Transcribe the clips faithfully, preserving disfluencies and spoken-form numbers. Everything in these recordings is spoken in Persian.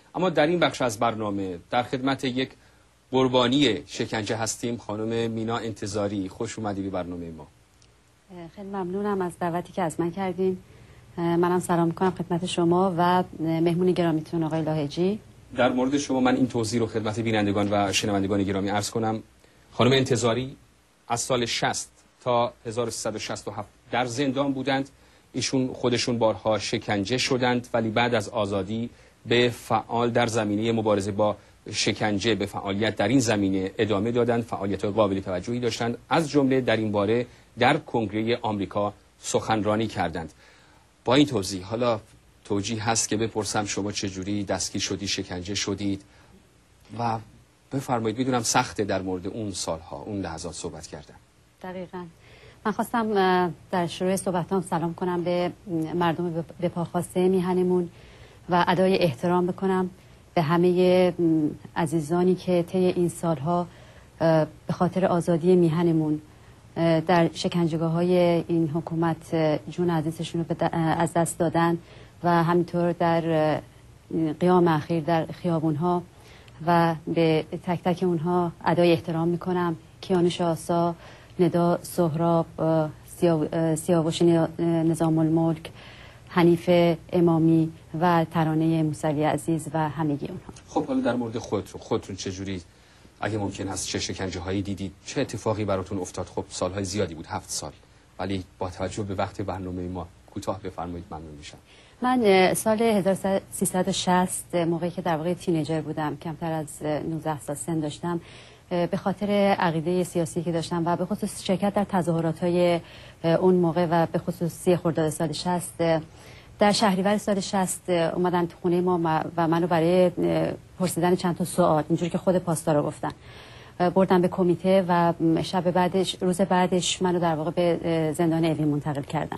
اما در این بخش از برنامه در خدمت یک قربانی شکنجه هستیم. خانم مینا انتظاری، خوش اومدید به برنامه ما. خیلی ممنونم از دعوتی که از من کردین. منم سلام میکنم خدمت شما و مهمون گرامیتون آقای لاهجی. در مورد شما من این توضیح رو خدمت بینندگان و شنوندگان گرامی عرض کنم. خانم انتظاری از سال شصت تا هزار و سیصد و شصت و هفت در زندان بودند. ایشون خودشون بارها شکنجه شدند ولی بعد از آزادی به فعال در زمینه مبارزه با شکنجه به فعالیت در این زمینه ادامه دادند. فعالیت قابل توجهی داشتند، از جمله در این باره در کنگره آمریکا سخنرانی کردند. با این توضیح حالا توجیه هست که بپرسم شما چجوری دستگیر شدید، شکنجه شدید و بفرمایید. میدونم سخته در مورد اون سالها، اون لحظات صحبت کردن. دقیقاً. من خواستم در شروع صحبتام سلام کنم به مردم به پاخواسته میهنمون و ادای احترام بکنم به همه عزیزانی که طی این سالها به خاطر آزادی میهنمون در شکنجهگاه‌های این حکومت جون عزیزشون رو از دست دادن و همینطور در قیام اخیر در خیابون‌ها و به تک تک اونها ادای احترام میکنم. کیانوش آسا، ندا سهراب، سیاوش نظام الملک، حنیف امامی و ترانه موسوی عزیز و همگی اونها. خب حالا در مورد خودتون خودتون چجوری، اگه ممکن است چه شکنجه هایی دیدید، چه اتفاقی براتون افتاد؟ خب سالهای زیادی بود، هفت سال، ولی با توجه به وقت برنامه ما کوتاه بفرمایید ممنون میشم. من سال هزار و سیصد و شصت موقعی که در واقع تینیجر بودم، کمتر از نوزده سال سن داشتم، به خاطر عقیده سیاسی که داشتم و به خصوص شرکت در تظاهرات‌های اون موقع و به خصوص سی خرداد سال شصت در شهریور سال شصت اومدن تو خونه ما و منو برای پرسیدن چند تا سوال، اینجوری که خود پاسدارا گفتن، بردن به کمیته و شب بعدش روز بعدش منو در واقع به زندان اوین منتقل کردن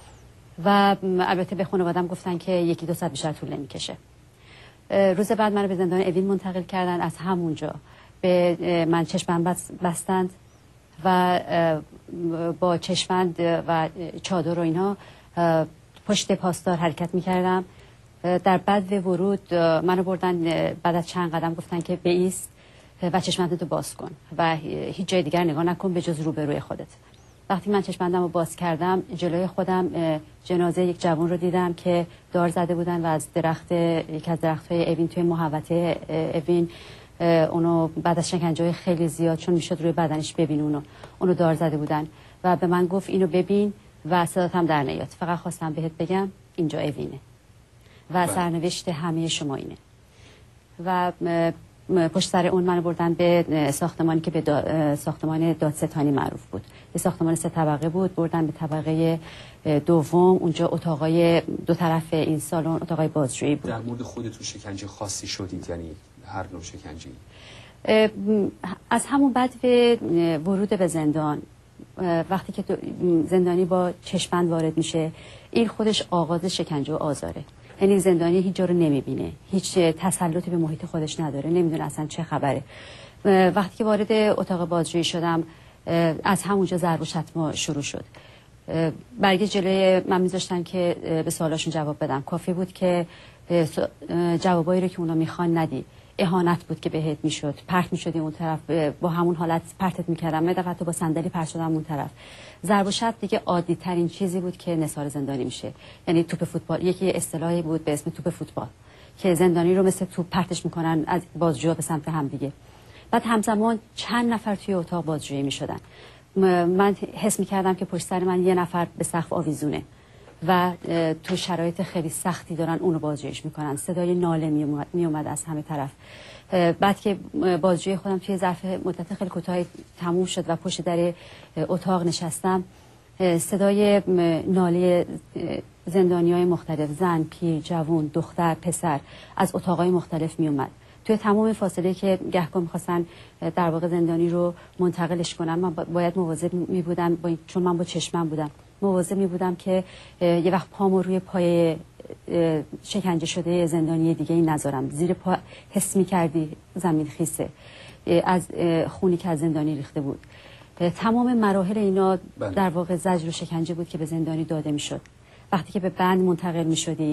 و البته به خانواده‌ام گفتن که یکی دو ساعت بیشتر طول نمی‌کشه. روز بعد منو به زندان اوین منتقل کردن. از همونجا به من چشم‌بند بستند و با چشم‌بند و چادر و اینا پشت پاسدار حرکت می‌کردم. در بعد ورود منو بردن، بعد از چند قدم گفتن که بایست و چشم‌بندتو باز کن و هیچ جای دیگر نگاه نکن به جز روبروی خودت. وقتی من چشم‌بندم رو باز کردم، جلوی خودم جنازه یک جوان رو دیدم که دار زده بودن و از درخت یک از درخت‌های اوین توی محوطه اوین اونو بعد از شکنجه‌های خیلی زیاد، چون میشد روی بدنش ببین اونو اونو دار زده بودن و به من گفت اینو ببین و صدات هم در نیاد، فقط خواستم بهت بگم اینجا اوینه و سرنوشت همه شما اینه. و پشت سر اون منو بردن به ساختمانی که به دا ساختمان دادستانی معروف بود. یه ساختمان سه طبقه بود. بردن به طبقه دوم، اونجا اتاقای دو طرف این سالن اتاقای بازجویی بود. در مورد خودتون شکنجه خاصی شدید؟ یعنی هر نوع شکنجه؟ از همون بعد به ورود به زندان، وقتی که زندانی با چشم‌بند وارد میشه، این خودش آغاز شکنجه و آزاره. یعنی زندانی هیچ جا رو نمیبینه، هیچ تسلطی به محیط خودش نداره، نمیدونه اصلا چه خبره. وقتی که وارد اتاق بازجویی شدم، از همونجا ضرب و شتم شروع شد. برگه جلوی من میذاشتن که به سوالاشون جواب بدم. کافی بود که جوابایی رو که اونا میخوان ندی. اهانت بود که بهت میشد، پرت میشدی اون طرف، با همون حالت پرتت میکردم. یه دفعه تو با صندلی پرت شدم اون طرف. ضرب و شتم دیگه عادی ترین چیزی بود که نثار زندانی میشه. یعنی توپ فوتبال، یکی اصطلاحی بود به اسم توپ فوتبال که زندانی رو مثل توپ پرتش میکنن از بازجوها به سمت هم دیگه. بعد همزمان چند نفر توی اتاق بازجویی میشدن. من حس میکردم که پشت سر من یه نفر به سقف آویزونه و تو شرایط خیلی سختی دارن اونو بازجوییش میکنن. صدای ناله می اومد از همه طرف. بعد که بازجویی خودم توی ظرف مدت خیلی کوتاهی تموم شد و پشت در اتاق نشستم، صدای ناله زندانیای مختلف، زن، پیر، جوان، دختر، پسر، از اتاقای مختلف می اومد. توی تمام فاصله که گهگاه می‌خواستن در واقع زندانی رو منتقلش کنن، من باید مواظب می بودم، با چون من با چشمم بودم، مواظب می بودم که یه وقت پامو روی پای شکنجه شده زندانی دیگه این نذارم. زیر پا حس می کردی زمین خیسه از خونی که از زندانی ریخته بود. تمام مراحل اینا در واقع زجر و شکنجه بود که به زندانی داده می شد. وقتی که به بند منتقل می شدی،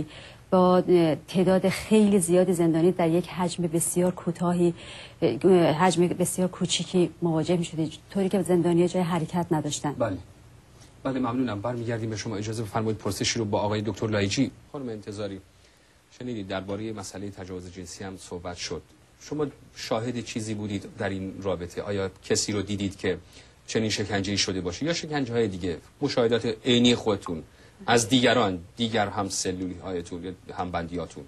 با تعداد خیلی زیادی زندانی در یک حجم بسیار کوتاهی، حجم بسیار کوچیکی مواجه می‌شدید، طوری که زندانی‌ها جای حرکت نداشتن. بله. بله ممنونم. برمیگردیم به شما. اجازه بفرمایید پرسشی رو با آقای دکتر لایجی. خانم انتظاری، شنیدید درباره مسئله تجاوز جنسی هم صحبت شد. شما شاهد چیزی بودید در این رابطه؟ آیا کسی رو دیدید که چنین شکنجه‌ای شده باشه یا شکنجه‌های دیگه؟ مشاهدات عینی خودتون از دیگران، دیگر هم سلولی هایتون یا هم بندیاتون؟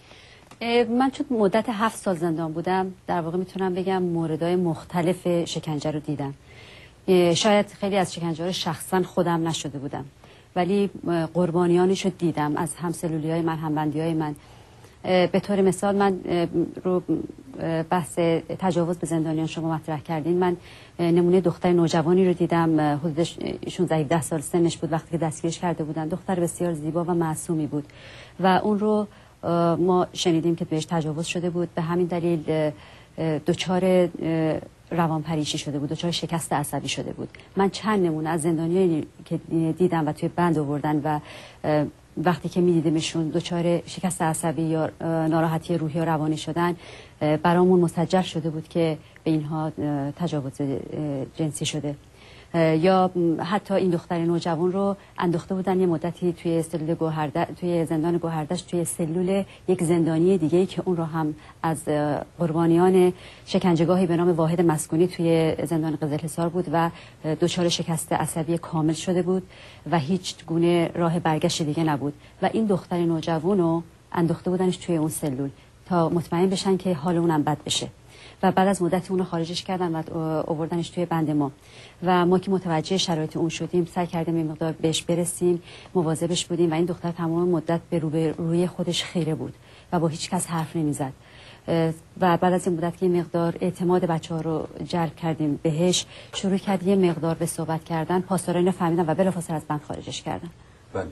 من چون مدت هفت سال زندان بودم، در واقع میتونم بگم موردهای مختلف شکنجه رو دیدم. شاید خیلی از شکنجه رو شخصا خودم نشده بودم، ولی قربانیانش رو دیدم از همسلولی های من، همبندی های من. به طور مثال من رو بحث تجاوز به زندانیان شما مطرح کردین، من نمونه دختر نوجوانی رو دیدم، حدودش شانزده هفده سال سنش بود وقتی که دستگیرش کرده بودن. دختر بسیار زیبا و معصومی بود و اون رو ما شنیدیم که بهش تجاوز شده بود، به همین دلیل دچار روانپریشی شده بود، دچار شکست عصبی شده بود. من چند نمونه از زندانیایی که دیدم و توی بند آوردن و وقتی که می‌دیدمشون دچار شکست عصبی یا ناراحتی روحی یا روانی شدن، برامون مسجل شده بود که به اینها تجاوز جنسی شده. یا حتی این دختر نوجوان رو انداخته بودن یه مدتی توی سلول گوهردشت، توی زندان گوهردشت، توی سلول یک زندانی دیگه‌ای که اون رو هم از قربانیان شکنجهگاهی به نام واحد مسکونی توی زندان قزلحصار بود و دچار شکست عصبی کامل شده بود و هیچ گونه راه برگشت دیگه نبود و این دختر نوجوان رو انداخته بودنش توی اون سلول تا مطمئن بشن که حال اونم بد بشه و بعد از مدتی اون رو خارجش کردن و آوردنش توی بند ما و ما که متوجه شرایط اون شدیم سعی کردیم این مقدار بهش برسیم، مواظبش بودیم و این دختر تمام مدت به روی خودش خیره بود و با هیچ کس حرف نمیزد و بعد از این مدت که این مقدار اعتماد بچه‌ها رو جلب کردیم بهش، شروع کرد یه مقدار به صحبت کردن. پاسداران اینو فهمیدن و بلافاصله از بند خارجش کردن. بله.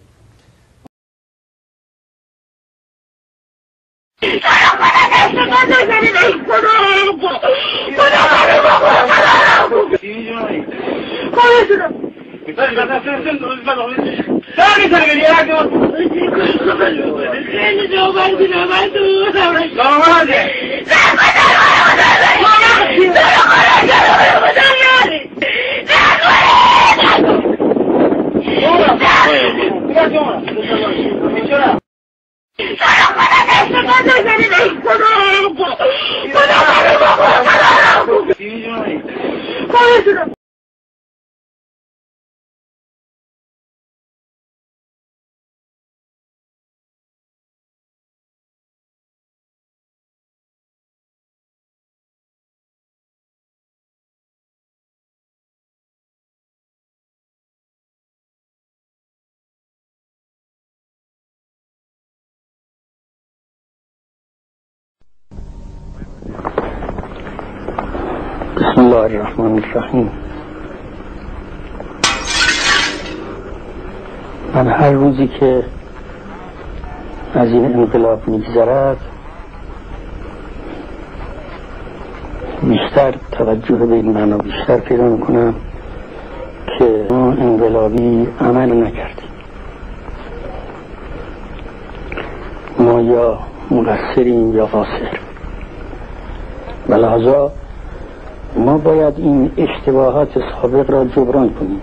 بسم الله الرحمن الرحیم. من هر روزی که از این انقلاب میگذرد بیشتر توجه به این معنا بیشتر پیدا میکنم که ما انقلابی عمل نکردیم. ما یا مقصریم یا قاصر و لحظا ما باید این اشتباهات سابق را جبران کنیم.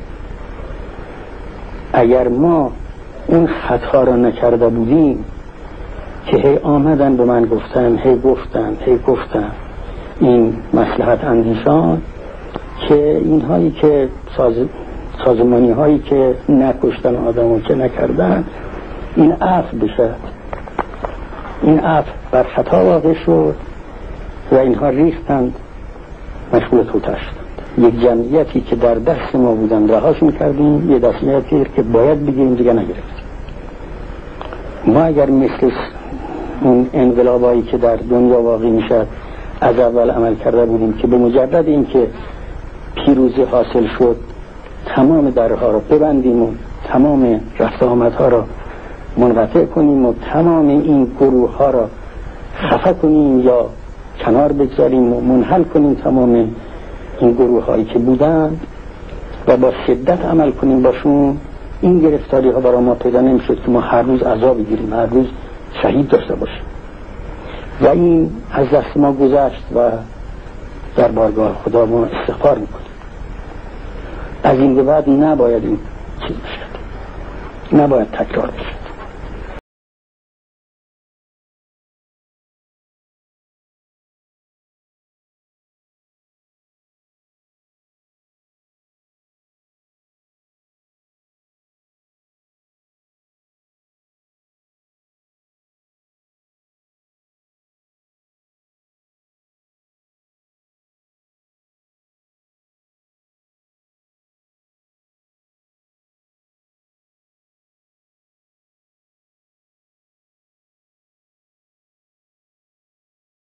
اگر ما اون خطا را نکرده بودیم که هی آمدن به من گفتن هی گفتن هی گفتن این مصلحت اندیشان که اینهایی که ساز... سازمانی هایی که نکشتن آدمو که نکردن این عفو بشه، این عفو بر خطا واقع شد و اینها ریختند مشغول توتر شدند. یک جمعیتی که در دست ما بودن رهاش میکردیم، یه دستیتی که باید بگیریم دیگه نگرفتیم. ما اگر مثل اون انقلابایی که در دنیا واقع میشد از اول عمل کرده بودیم که به مجرد اینکه پیروزی حاصل شد تمام درها را ببندیم و تمام رفت آمدها را منقطع کنیم و تمام این گروه ها را خفه کنیم یا کنار بگذاریم و منحل کنیم تمام این گروه هایی که بودن و با شدت عمل کنیم باشون، این گرفتاری ها برای ما پیدا نمی شد که ما هر روز عذاب بگیریم، هر روز شهید داشته باشیم و این از دست ما گذشت و در بارگاه خدا ما استغفار میکنیم. از این به بعد نباید این چیز بشه، نباید تکرار بشه.